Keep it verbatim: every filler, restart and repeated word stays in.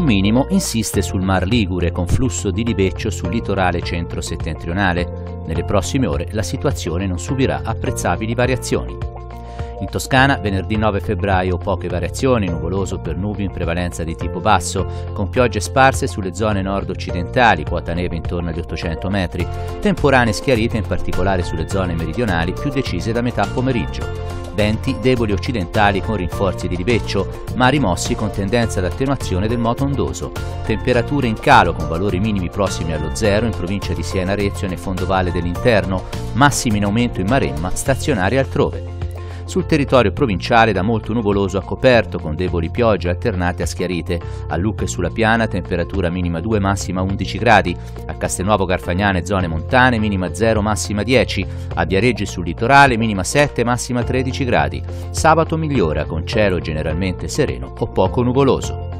un minimo insiste sul Mar Ligure con flusso di libeccio sul litorale centro-settentrionale. Nelle prossime ore la situazione non subirà apprezzabili variazioni. In Toscana venerdì nove febbraio poche variazioni, nuvoloso per nubi in prevalenza di tipo basso, con piogge sparse sulle zone nord-occidentali, quota neve intorno agli ottocento metri, temporanee schiarite in particolare sulle zone meridionali più decise da metà pomeriggio. Venti deboli occidentali con rinforzi di libeccio, ma rimossi con tendenza ad attenuazione del moto ondoso. Temperature in calo con valori minimi prossimi allo zero in provincia di Siena Arezzo e nel fondovalle dell'interno, massimi in aumento in Maremma, stazionari altrove. Sul territorio provinciale da molto nuvoloso a coperto, con deboli piogge alternate a schiarite. A Lucca e sulla Piana temperatura minima due, massima undici gradi. A Castelnuovo Garfagnana e zone montane minima zero, massima dieci. A Viareggio sul litorale minima sette, massima tredici gradi. Sabato migliora con cielo generalmente sereno o poco nuvoloso.